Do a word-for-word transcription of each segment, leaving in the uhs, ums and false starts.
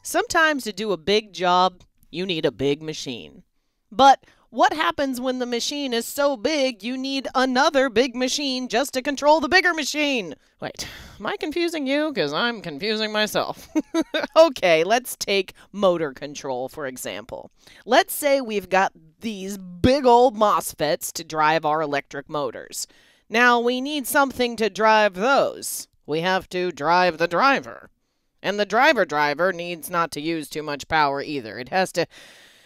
Sometimes to do a big job, you need a big machine. But what happens when the machine is so big you need another big machine just to control the bigger machine? Wait, am I confusing you? Because I'm confusing myself. Okay, let's take motor control, for example. Let's say we've got these big old MOSFETs to drive our electric motors. Now we need something to drive those. We have to drive the driver. And the driver driver needs not to use too much power either. It has to...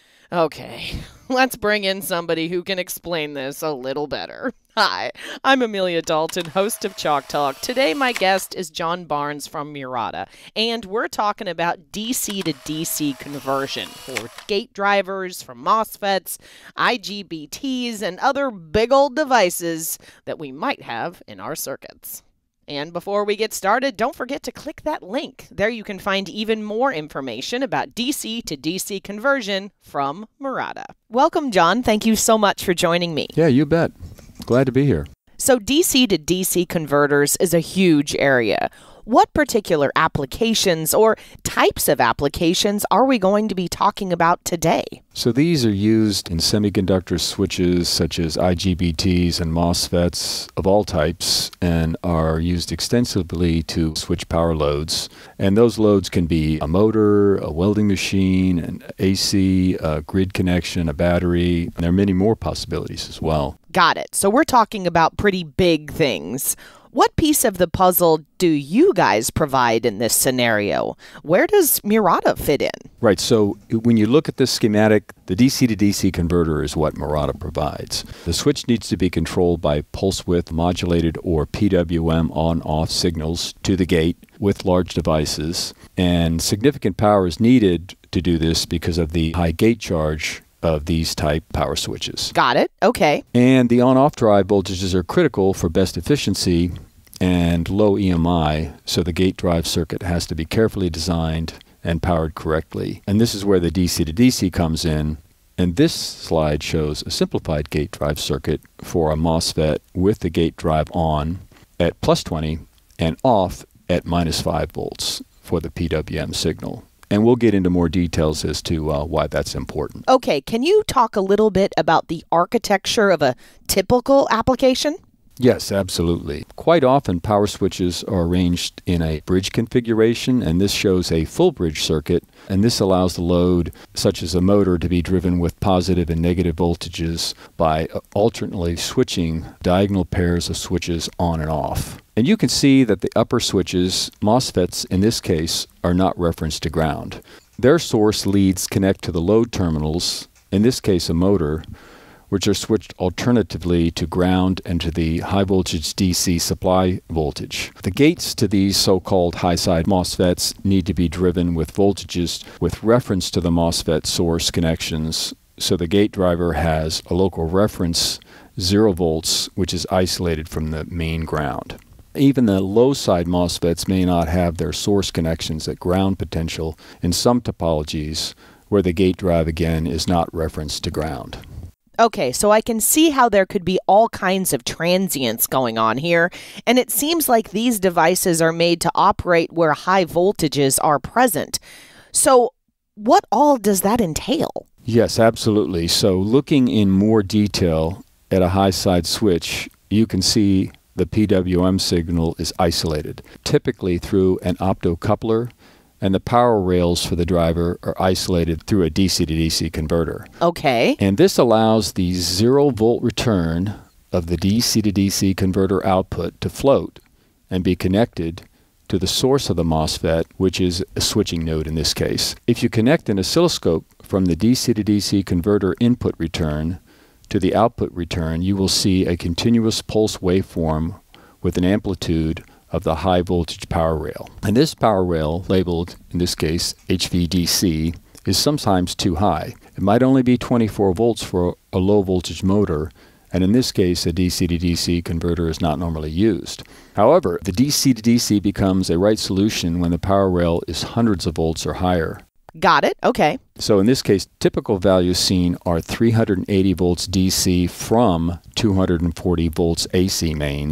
Okay, let's bring in somebody who can explain this a little better. Hi, I'm Amelia Dalton, host of Chalk Talk. Today my guest is John Barnes from Murata, and we're talking about D C to D C conversion for gate drivers, for MOSFETs, I G B Ts, and other big old devices that we might have in our circuits. And before we get started, don't forget to click that link. There you can find even more information about D C to D C conversion from Murata. Welcome, John. Thank you so much for joining me. Yeah, you bet. Glad to be here. So D C to D C converters is a huge area. What particular applications or types of applications are we going to be talking about today? So these are used in semiconductor switches such as I G B Ts and MOSFETs of all types, and are used extensively to switch power loads. And those loads can be a motor, a welding machine, an A C, a grid connection, a battery, and there are many more possibilities as well. Got it. So we're talking about pretty big things. What piece of the puzzle do you guys provide in this scenario? Where does Murata fit in? Right, so when you look at this schematic, the D C to D C converter is what Murata provides. The switch needs to be controlled by pulse width modulated or P W M on-off signals to the gate with large devices, and significant power is needed to do this because of the high gate charge of these type power switches. Got it. Okay. And the on-off drive voltages are critical for best efficiency and low E M I, so the gate drive circuit has to be carefully designed and powered correctly. And this is where the D C to D C comes in. And this slide shows a simplified gate drive circuit for a MOSFET with the gate drive on at plus twenty and off at minus five volts for the P W M signal. And we'll get into more details as to uh, why that's important. Okay, can you talk a little bit about the architecture of a typical application? Yes, absolutely. Quite often, power switches are arranged in a bridge configuration, and this shows a full bridge circuit, and this allows the load, such as a motor, to be driven with positive and negative voltages by alternately switching diagonal pairs of switches on and off. And you can see that the upper switches, MOSFETs in this case, are not referenced to ground. Their source leads connect to the load terminals, in this case a motor, which are switched alternatively to ground and to the high voltage D C supply voltage. The gates to these so-called high-side MOSFETs need to be driven with voltages with reference to the MOSFET source connections, so the gate driver has a local reference, zero volts, which is isolated from the main ground. Even the low-side MOSFETs may not have their source connections at ground potential in some topologies, where the gate drive again is not referenced to ground. Okay, so I can see how there could be all kinds of transients going on here, and it seems like these devices are made to operate where high voltages are present. So what all does that entail? Yes, absolutely. So looking in more detail at a high-side switch, you can see the P W M signal is isolated, typically through an optocoupler, and the power rails for the driver are isolated through a D C to D C converter. Okay. And this allows the zero volt return of the D C to D C converter output to float and be connected to the source of the MOSFET, which is a switching node in this case. If you connect an oscilloscope from the D C to D C converter input return to the output return, you will see a continuous pulse waveform with an amplitude of the high voltage power rail. And this power rail, labeled in this case H V D C, is sometimes too high. It might only be twenty-four volts for a low voltage motor, and in this case a D C to D C converter is not normally used. However, the D C to D C becomes a right solution when the power rail is hundreds of volts or higher. Got it. Okay. So in this case, typical values seen are three hundred eighty volts D C from two hundred forty volts A C mains,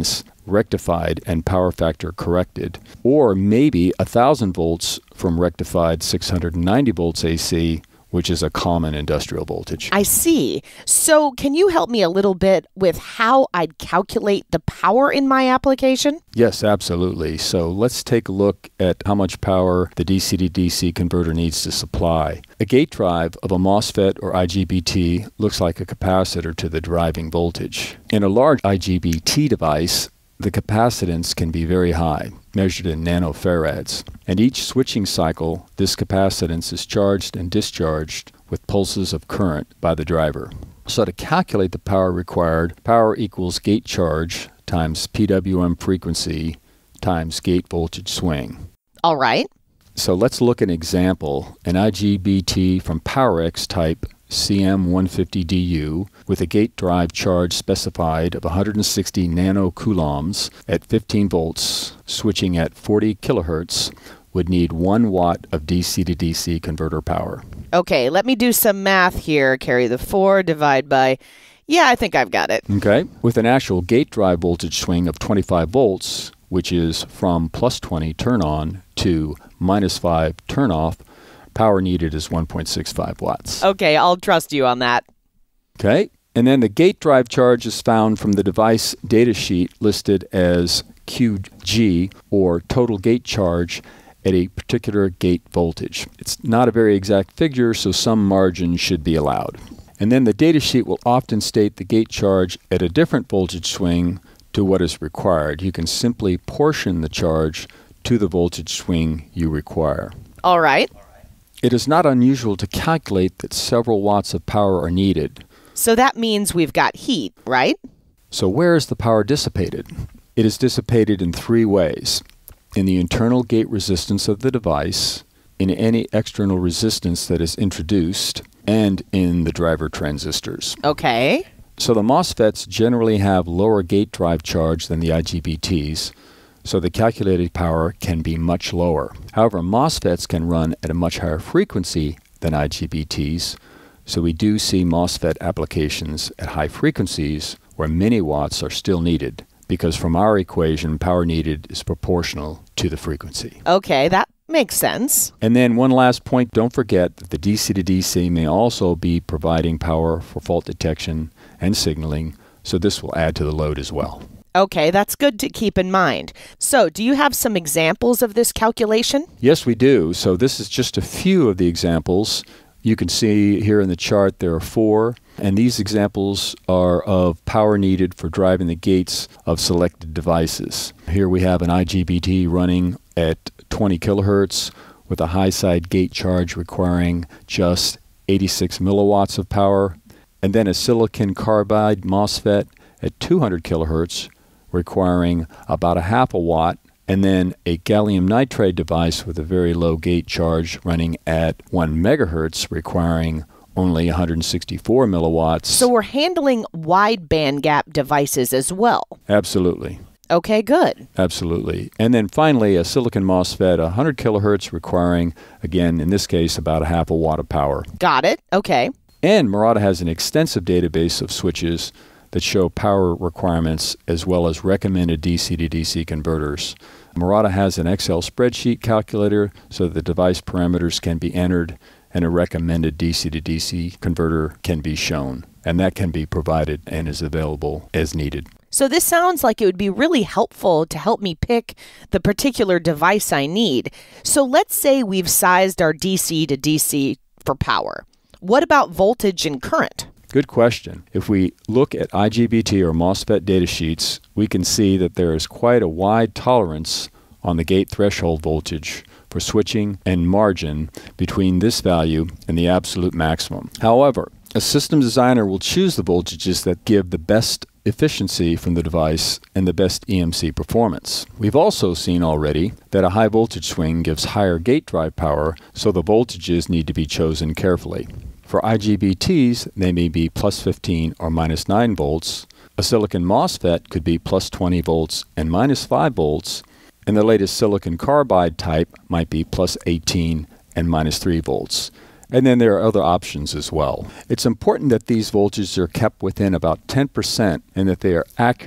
rectified and power factor corrected, or maybe one thousand volts from rectified six hundred ninety volts A C, which is a common industrial voltage. I see. So can you help me a little bit with how I'd calculate the power in my application? Yes, absolutely. So let's take a look at how much power the D C to D C converter needs to supply. A gate drive of a MOSFET or I G B T looks like a capacitor to the driving voltage. In a large I G B T device, the capacitance can be very high, measured in nanofarads. And each switching cycle, this capacitance is charged and discharged with pulses of current by the driver. So to calculate the power required, power equals gate charge times P W M frequency times gate voltage swing. All right. So let's look at an example. An I G B T from PowerX type C M one fifty D U with a gate drive charge specified of one hundred sixty nanocoulombs at fifteen volts, switching at forty kilohertz, would need one watt of D C to D C converter power. Okay, let me do some math here. Carry the four, divide by... Yeah, I think I've got it. Okay. With an actual gate drive voltage swing of twenty-five volts, which is from plus twenty turn on to minus five turn off, power needed is one point six five watts. Okay, I'll trust you on that. Okay. And then the gate drive charge is found from the device data sheet listed as Q G, or total gate charge, at a particular gate voltage. It's not a very exact figure, so some margin should be allowed. And then the data sheet will often state the gate charge at a different voltage swing to what is required. You can simply portion the charge to the voltage swing you require. All right. It is not unusual to calculate that several watts of power are needed. So that means we've got heat, right? So where is the power dissipated? It is dissipated in three ways: in the internal gate resistance of the device, in any external resistance that is introduced, and in the driver transistors. Okay. So the MOSFETs generally have lower gate drive charge than the I G B Ts, so the calculated power can be much lower. However, MOSFETs can run at a much higher frequency than I G B Ts, so we do see MOSFET applications at high frequencies where many watts are still needed, because from our equation, power needed is proportional to the frequency. Okay, that makes sense. And then one last point, don't forget that the D C to D C may also be providing power for fault detection and signaling, so this will add to the load as well. Okay, that's good to keep in mind. So, do you have some examples of this calculation? Yes, we do. So this is just a few of the examples. You can see here in the chart there are four, and these examples are of power needed for driving the gates of selected devices. Here we have an I G B T running at twenty kilohertz with a high side gate charge requiring just eighty-six milliwatts of power, and then a silicon carbide MOSFET at two hundred kilohertz requiring about a half a watt, and then a gallium nitride device with a very low gate charge running at one megahertz requiring only one hundred sixty-four milliwatts. So we're handling wide-bandgap devices as well. Absolutely. Okay, good. Absolutely. And then finally, a silicon MOSFET, one hundred kilohertz requiring, again, in this case, about a half a watt of power. Got it. Okay. And Murata has an extensive database of switches that show power requirements as well as recommended D C to D C converters. Murata has an Excel spreadsheet calculator so that the device parameters can be entered and a recommended D C to D C converter can be shown. And that can be provided and is available as needed. So this sounds like it would be really helpful to help me pick the particular device I need. So let's say we've sized our D C to D C for power. What about voltage and current? Good question. If we look at I G B T or MOSFET data sheets, we can see that there is quite a wide tolerance on the gate threshold voltage for switching and margin between this value and the absolute maximum. However, a system designer will choose the voltages that give the best efficiency from the device and the best E M C performance. We've also seen already that a high voltage swing gives higher gate drive power, so the voltages need to be chosen carefully. For I G B Ts, they may be plus fifteen or minus nine volts. A silicon MOSFET could be plus twenty volts and minus five volts, and the latest silicon carbide type might be plus eighteen and minus three volts. And then there are other options as well. It's important that these voltages are kept within about ten percent and that they are accurate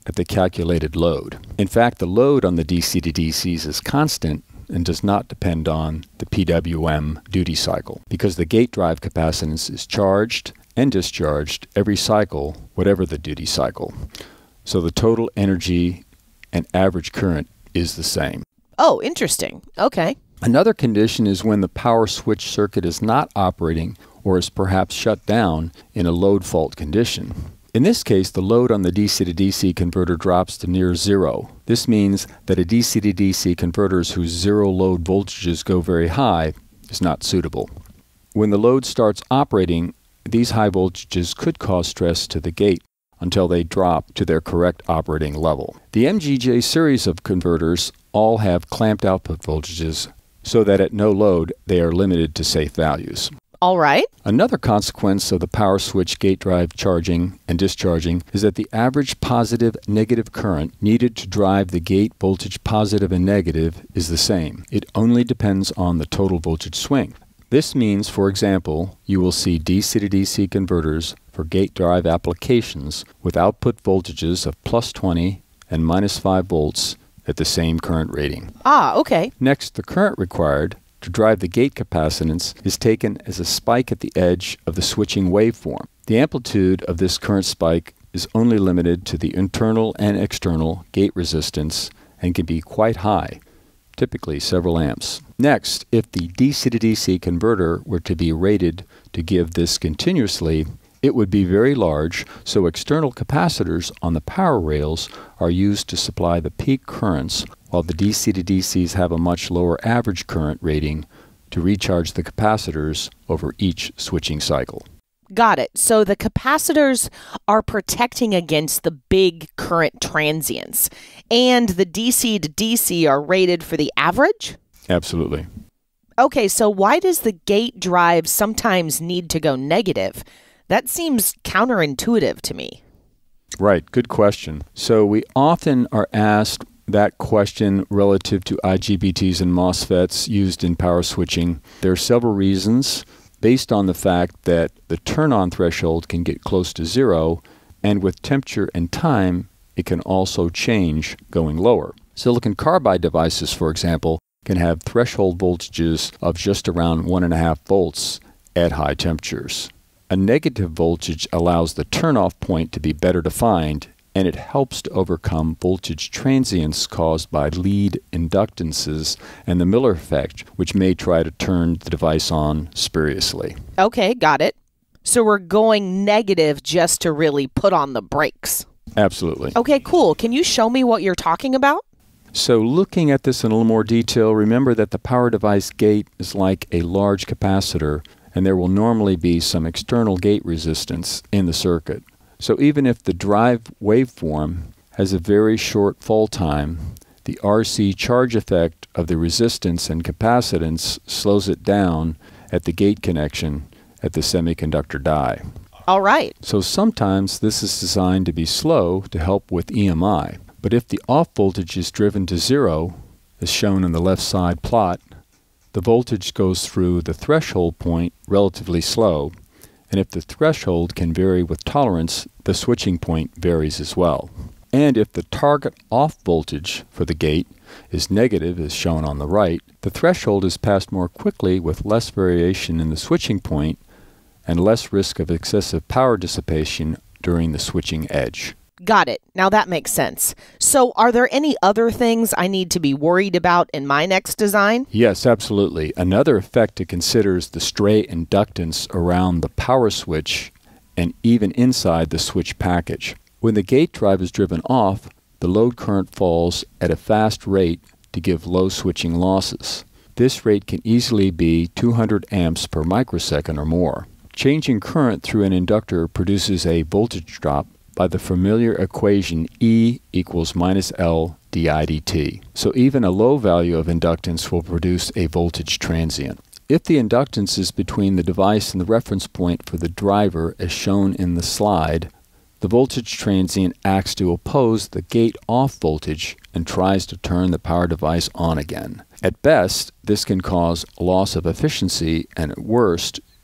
at the calculated load. In fact, the load on the D C to D Cs is constant and does not depend on the P W M duty cycle, because the gate drive capacitance is charged and discharged every cycle, whatever the duty cycle. So the total energy and average current is the same. Oh, interesting. Okay. Another condition is when the power switch circuit is not operating or is perhaps shut down in a load fault condition. In this case, the load on the D C to D C converter drops to near zero. This means that a D C to D C converter whose zero load voltages go very high is not suitable. When the load starts operating, these high voltages could cause stress to the gate until they drop to their correct operating level. The M G J series of converters all have clamped output voltages so that at no load they are limited to safe values. All right. Another consequence of the power switch gate drive charging and discharging is that the average positive negative current needed to drive the gate voltage positive and negative is the same. It only depends on the total voltage swing. This means, for example, you will see D C to D C converters for gate drive applications with output voltages of plus twenty and minus five volts at the same current rating. Ah, okay. Next, the current required to drive the gate capacitance is taken as a spike at the edge of the switching waveform. The amplitude of this current spike is only limited to the internal and external gate resistance and can be quite high, typically several amps. Next, if the D C to D C converter were to be rated to give this continuously, it would be very large, so external capacitors on the power rails are used to supply the peak currents, while the D C to D Cs have a much lower average current rating to recharge the capacitors over each switching cycle. Got it. So the capacitors are protecting against the big current transients, and the D C to D C are rated for the average? Absolutely. Okay, so why does the gate drive sometimes need to go negative? That seems counterintuitive to me. Right, good question. So we often are asked that question relative to I G B Ts and MOSFETs used in power switching. There are several reasons based on the fact that the turn-on threshold can get close to zero, and with temperature and time, it can also change going lower. Silicon carbide devices, for example, can have threshold voltages of just around one and a half volts at high temperatures. A negative voltage allows the turn-off point to be better defined, and it helps to overcome voltage transients caused by lead inductances and the Miller effect, which may try to turn the device on spuriously. Okay, got it. So we're going negative just to really put on the brakes. Absolutely. Okay, cool. Can you show me what you're talking about? So looking at this in a little more detail, remember that the power device gate is like a large capacitor, and there will normally be some external gate resistance in the circuit. So even if the drive waveform has a very short fall time, the R C charge effect of the resistance and capacitance slows it down at the gate connection at the semiconductor die. All right. So sometimes this is designed to be slow to help with E M I. But if the off voltage is driven to zero, as shown in the left side plot, the voltage goes through the threshold point relatively slow, and if the threshold can vary with tolerance, the switching point varies as well. And if the target off voltage for the gate is negative, as shown on the right, the threshold is passed more quickly with less variation in the switching point and less risk of excessive power dissipation during the switching edge. Got it. Now that makes sense. So are there any other things I need to be worried about in my next design? Yes, absolutely. Another effect to consider is the stray inductance around the power switch and even inside the switch package. When the gate drive is driven off, the load current falls at a fast rate to give low switching losses. This rate can easily be two hundred amps per microsecond or more. Changing current through an inductor produces a voltage drop by the familiar equation E equals minus L d I d t. So even a low value of inductance will produce a voltage transient. If the inductance is between the device and the reference point for the driver as shown in the slide, the voltage transient acts to oppose the gate off voltage and tries to turn the power device on again. At best, this can cause loss of efficiency, and at worst,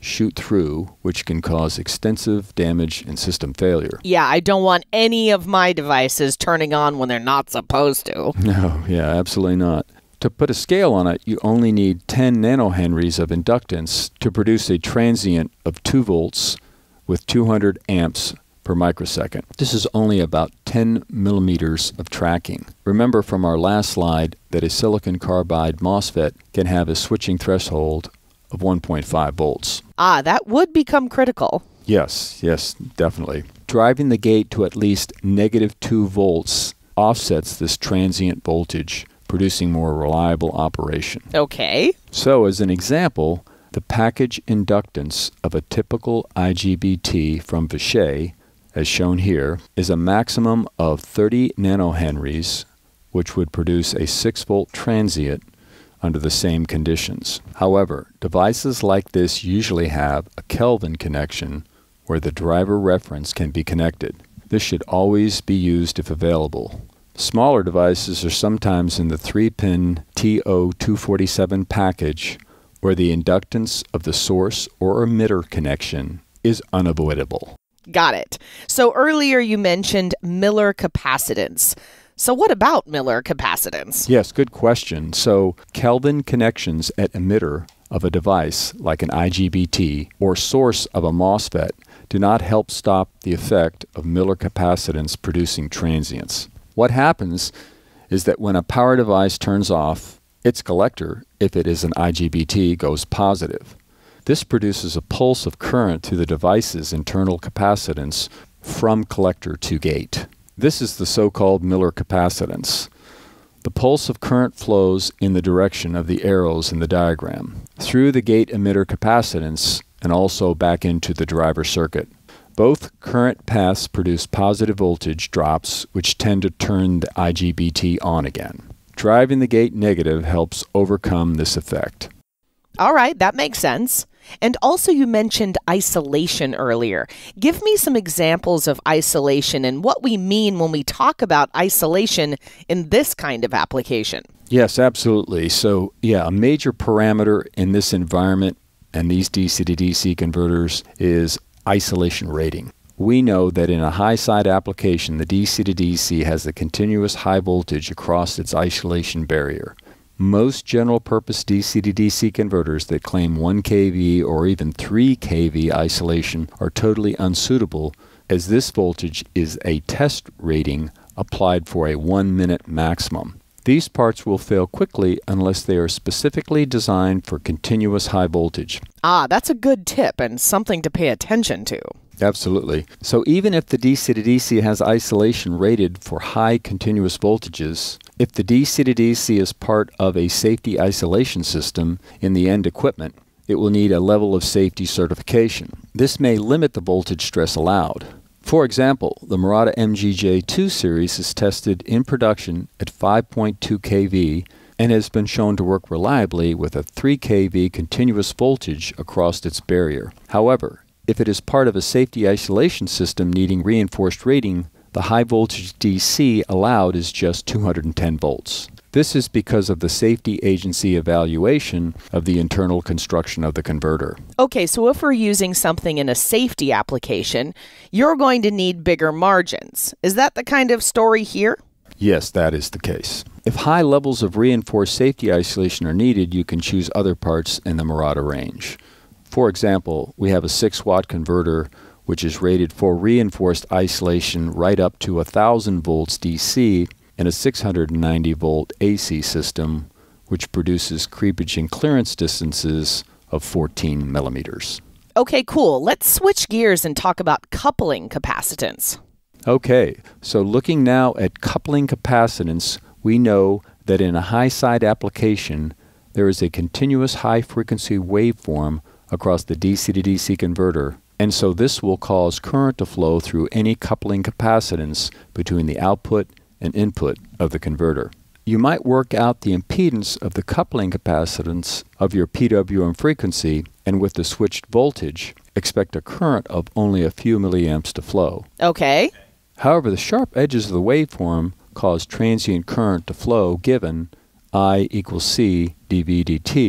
shoot through, which can cause extensive damage and system failure. Yeah, I don't want any of my devices turning on when they're not supposed to. No, yeah, absolutely not. To put a scale on it, you only need ten nanohenries of inductance to produce a transient of two volts with two hundred amps per microsecond. This is only about ten millimeters of tracking. Remember from our last slide that a silicon carbide MOSFET can have a switching threshold of one point five volts. Ah, that would become critical. Yes, yes, definitely. Driving the gate to at least negative two volts offsets this transient voltage, producing more reliable operation. Okay. So as an example, the package inductance of a typical I G B T from Vishay, as shown here, is a maximum of thirty nanohenries, which would produce a six volt transient under the same conditions. However, devices like this usually have a Kelvin connection where the driver reference can be connected. This should always be used if available. Smaller devices are sometimes in the three pin T O two forty-seven package where the inductance of the source or emitter connection is unavoidable. Got it. So earlier you mentioned Miller capacitance. So what about Miller capacitance? Yes, good question. So Kelvin connections at emitter of a device like an I G B T or source of a MOSFET do not help stop the effect of Miller capacitance producing transients. What happens is that when a power device turns off, its collector, if it is an I G B T, goes positive. This produces a pulse of current through the device's internal capacitance from collector to gate. This is the so-called Miller capacitance. The pulse of current flows in the direction of the arrows in the diagram, through the gate emitter capacitance and also back into the driver circuit. Both current paths produce positive voltage drops which tend to turn the I G B T on again. Driving the gate negative helps overcome this effect. All right, that makes sense. And also you mentioned isolation earlier. Give me some examples of isolation and what we mean when we talk about isolation in this kind of application. Yes, absolutely. So, yeah, a major parameter in this environment and these D C to D C converters is isolation rating. We know that in a high side application, the D C to D C has a continuous high voltage across its isolation barrier. Most general-purpose D C to D C converters that claim one K V or even three K V isolation are totally unsuitable, as this voltage is a test rating applied for a one-minute maximum. These parts will fail quickly unless they are specifically designed for continuous high voltage. Ah, that's a good tip and something to pay attention to. Absolutely. So even if the D C to D C has isolation rated for high continuous voltages, if the D C to D C is part of a safety isolation system in the end equipment, it will need a level of safety certification. This may limit the voltage stress allowed. For example, the Murata M G J two series is tested in production at five point two K V and has been shown to work reliably with a three K V continuous voltage across its barrier. However, if it is part of a safety isolation system needing reinforced rating, the high voltage D C allowed is just two hundred ten volts. This is because of the safety agency evaluation of the internal construction of the converter. Okay, so if we're using something in a safety application, you're going to need bigger margins. Is that the kind of story here? Yes, that is the case. If high levels of reinforced safety isolation are needed, you can choose other parts in the Murata range. For example, we have a six watt converter which is rated for reinforced isolation right up to one thousand volts D C and a six hundred ninety volt A C system which produces creepage and clearance distances of fourteen millimeters. Okay, cool. Let's switch gears and talk about coupling capacitance. Okay, so looking now at coupling capacitance, we know that in a high side application there is a continuous high frequency waveform across the D C to D C converter, and so this will cause current to flow through any coupling capacitance between the output and input of the converter. You might work out the impedance of the coupling capacitance of your P W M frequency, and with the switched voltage, expect a current of only a few milliamps to flow. Okay. However, the sharp edges of the waveform cause transient current to flow given I equals C dV dt,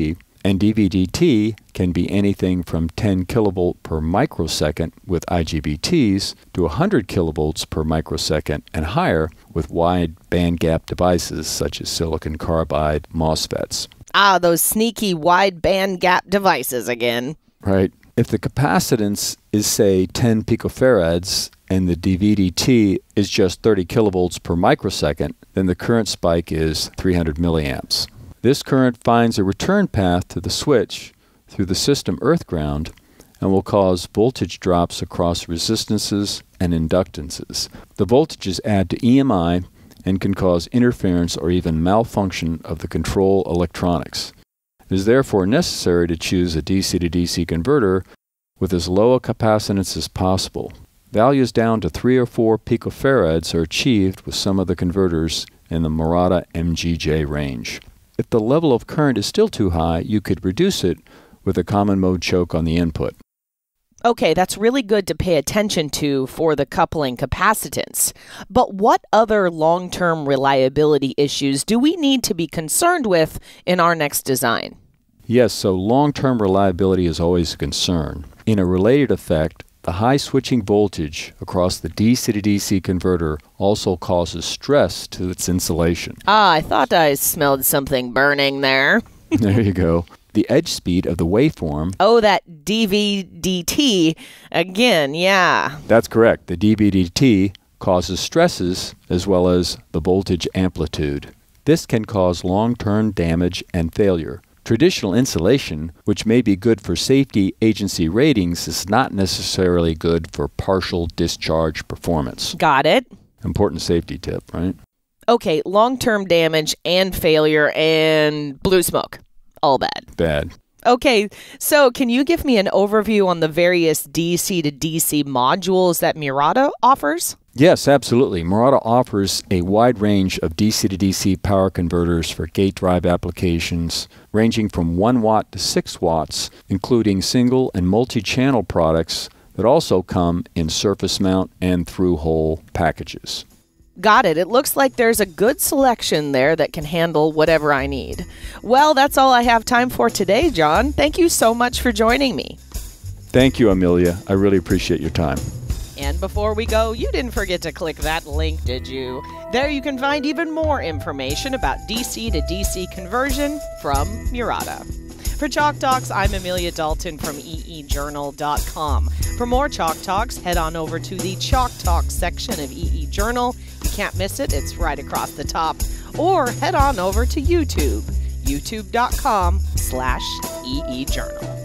And D V D T can be anything from ten kilovolt per microsecond with I G B Ts to one hundred kilovolts per microsecond and higher with wide-bandgap devices such as silicon carbide MOSFETs. Ah, those sneaky wide-bandgap devices again. Right. If the capacitance is, say, ten picofarads and the D V D T is just thirty kilovolts per microsecond, then the current spike is three hundred milliamps. This current finds a return path to the switch through the system earth ground and will cause voltage drops across resistances and inductances. The voltages add to E M I and can cause interference or even malfunction of the control electronics. It is therefore necessary to choose a D C to D C converter with as low a capacitance as possible. Values down to three or four picofarads are achieved with some of the converters in the Murata M G J range. If the level of current is still too high, you could reduce it with a common mode choke on the input. Okay, that's really good to pay attention to for the coupling capacitance. But what other long-term reliability issues do we need to be concerned with in our next design? Yes, so long-term reliability is always a concern. In a related effect, the high switching voltage across the D C to D C converter also causes stress to its insulation. Ah, I thought I smelled something burning there. There you go. The edge speed of the waveform... Oh, that D V D T again, yeah. That's correct. The D V D T causes stresses as well as the voltage amplitude. This can cause long-term damage and failure. Traditional insulation, which may be good for safety agency ratings, is not necessarily good for partial discharge performance. Got it. Important safety tip, right? Okay, long-term damage and failure and blue smoke. All bad. Bad. Okay, so can you give me an overview on the various D C to D C modules that Murata offers? Yes, absolutely. Murata offers a wide range of D C to D C power converters for gate drive applications, ranging from one watt to six watts, including single and multi-channel products that also come in surface mount and through-hole packages. Got it. It looks like there's a good selection there that can handle whatever I need. Well, that's all I have time for today, John. Thank you so much for joining me. Thank you, Amelia. I really appreciate your time. And before we go, you didn't forget to click that link, did you? There you can find even more information about D C to D C conversion from Murata. For Chalk Talks, I'm Amelia Dalton from E E journal dot com. For more Chalk Talks, head on over to the Chalk Talks section of E E Journal. You can't miss it, it's right across the top. Or head on over to YouTube, youtube dot com slash E E Journal.